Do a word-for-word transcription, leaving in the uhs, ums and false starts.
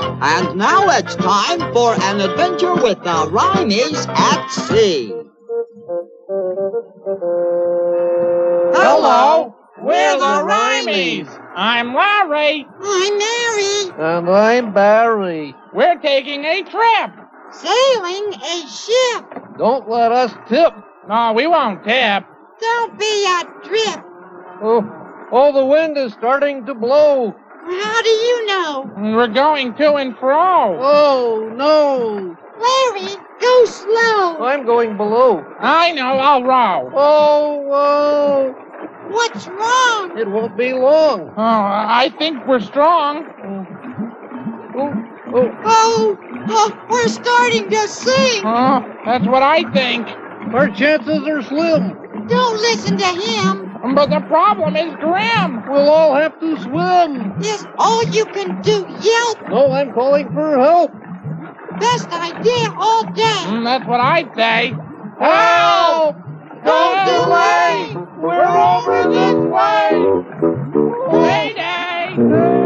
And now it's time for an adventure with the Rhymies at sea. Hello, we're the Rhymies. I'm Larry. I'm Mary. And I'm Barry. We're taking a trip. Sailing a ship. Don't let us tip. No, we won't tip. Don't be a drip. Oh, oh, the wind is starting to blow. How do you know? We're going to and fro. Oh, no. Larry, go slow. I'm going below. I know, I'll row. Oh, whoa. What's wrong? It won't be long. Oh, I think we're strong. Oh, oh. Oh, oh, we're starting to sink. Oh, that's what I think. Our chances are slim. Don't listen to him. But the problem is grim. We'll all have to swim. Is all you can do yelp? No, I'm calling for help. Best idea all day. Mm, that's what I'd say. Help! Don't delay! We're over this way. Mayday!